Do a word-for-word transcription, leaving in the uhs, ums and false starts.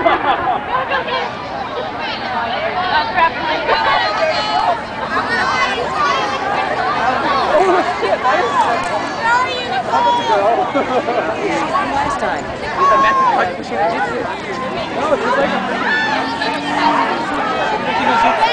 Last time. With a method of machine jiu-jitsu. No, there's like a freaking...